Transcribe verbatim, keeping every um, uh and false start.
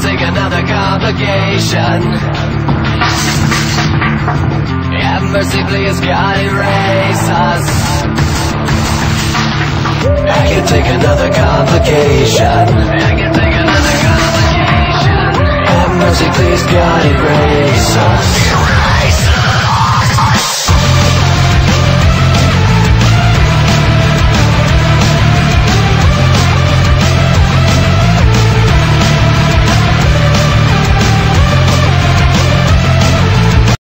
take another complication. Have mercy, please, God, erase us. I can take another complication. I can take another complication. Have mercy, please, God, erase us. Erase us.